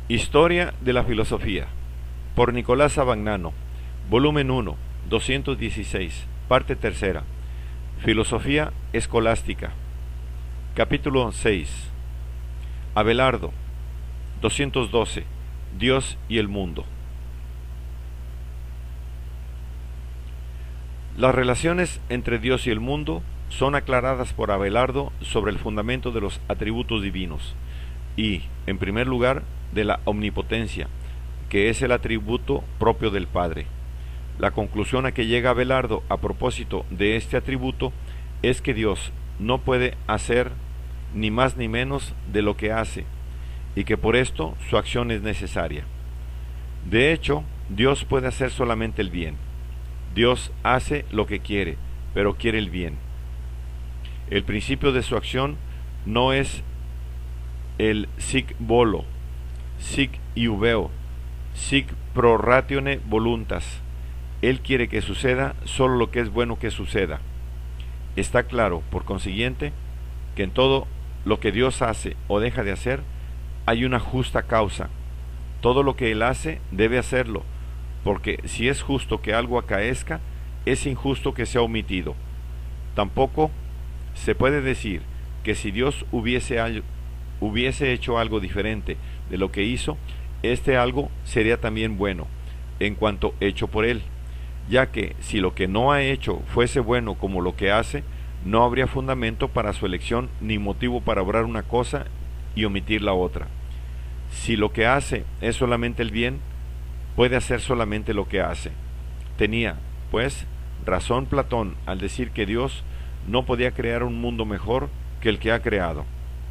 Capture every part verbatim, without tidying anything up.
Historia de la filosofía, por Nicolás Abagnano, volumen uno, doscientos dieciséis, parte tercera. Filosofía escolástica. Capítulo seis. Abelardo. doscientos doce. Dios y el mundo. Las relaciones entre Dios y el mundo son aclaradas por Abelardo sobre el fundamento de los atributos divinos y, en primer lugar, de la omnipotencia, que es el atributo propio del Padre. La conclusión a que llega Abelardo a propósito de este atributo es que Dios no puede hacer ni más ni menos de lo que hace, y que por esto su acción es necesaria. De hecho, Dios puede hacer solamente el bien. Dios hace lo que quiere, pero quiere el bien. El principio de su acción no es el sic volo, sic iuveo, sic pro ratione voluntas. Él quiere que suceda solo lo que es bueno que suceda. Está claro, por consiguiente, que en todo lo que Dios hace o deja de hacer, hay una justa causa. Todo lo que Él hace debe hacerlo, porque si es justo que algo acaezca, es injusto que sea omitido. Tampoco se puede decir que si Dios hubiese, hubiese hecho algo diferente de lo que hizo, este algo sería también bueno, en cuanto hecho por Él, ya que si lo que no ha hecho fuese bueno como lo que hace, no habría fundamento para su elección ni motivo para obrar una cosa y omitir la otra. Si lo que hace es solamente el bien, puede hacer solamente lo que hace. Tenía, pues, razón Platón al decir que Dios no podía crear un mundo mejor que el que ha creado.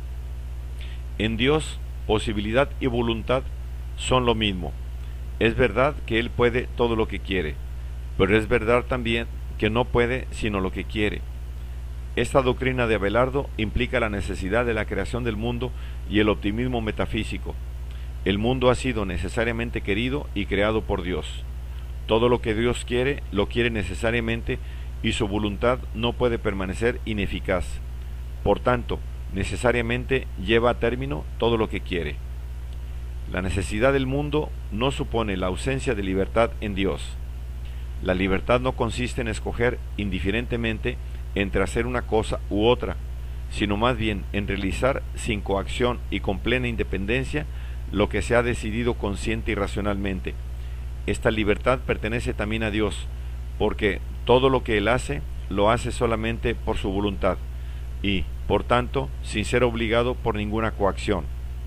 En Dios, posibilidad y voluntad son lo mismo. Es verdad que Él puede todo lo que quiere, pero es verdad también que no puede sino lo que quiere. Esta doctrina de Abelardo implica la necesidad de la creación del mundo y el optimismo metafísico. El mundo ha sido necesariamente querido y creado por Dios. Todo lo que Dios quiere, lo quiere necesariamente, y su voluntad no puede permanecer ineficaz. Por tanto, necesariamente lleva a término todo lo que quiere. La necesidad del mundo no supone la ausencia de libertad en Dios. La libertad no consiste en escoger indiferentemente entre hacer una cosa u otra, sino más bien en realizar sin coacción y con plena independencia lo que se ha decidido consciente y racionalmente. Esta libertad pertenece también a Dios, porque todo lo que Él hace, lo hace solamente por su voluntad, y, por tanto, sin ser obligado por ninguna coacción.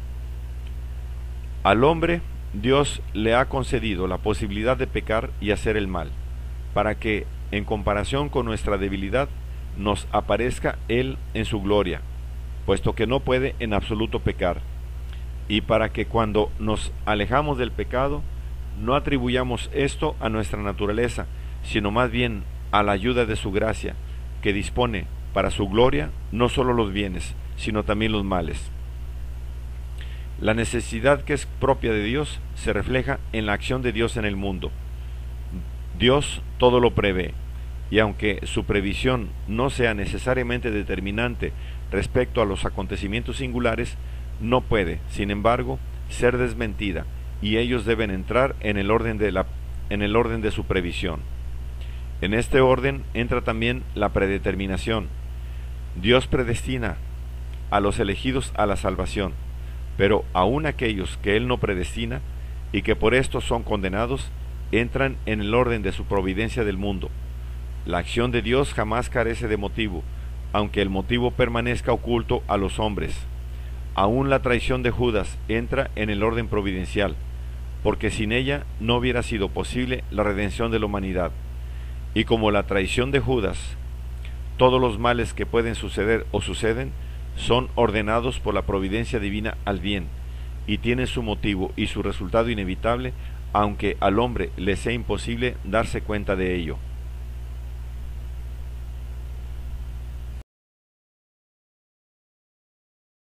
Al hombre, Dios le ha concedido la posibilidad de pecar y hacer el mal, para que, en comparación con nuestra debilidad, nos aparezca Él en su gloria, puesto que no puede en absoluto pecar, y para que cuando nos alejamos del pecado, no atribuyamos esto a nuestra naturaleza, sino más bien a la ayuda de su gracia, que dispone para su gloria no solo los bienes, sino también los males. La necesidad que es propia de Dios se refleja en la acción de Dios en el mundo. Dios todo lo prevé, y aunque su previsión no sea necesariamente determinante respecto a los acontecimientos singulares, no puede, sin embargo, ser desmentida, y ellos deben entrar en el orden de la, en el orden de su previsión. En este orden entra también la predeterminación. Dios predestina a los elegidos a la salvación, pero aun aquellos que Él no predestina y que por esto son condenados, entran en el orden de su providencia del mundo. La acción de Dios jamás carece de motivo, aunque el motivo permanezca oculto a los hombres. Aún la traición de Judas entra en el orden providencial, porque sin ella no hubiera sido posible la redención de la humanidad. Y como la traición de Judas, todos los males que pueden suceder o suceden son ordenados por la providencia divina al bien, y tienen su motivo y su resultado inevitable, aunque al hombre le sea imposible darse cuenta de ello.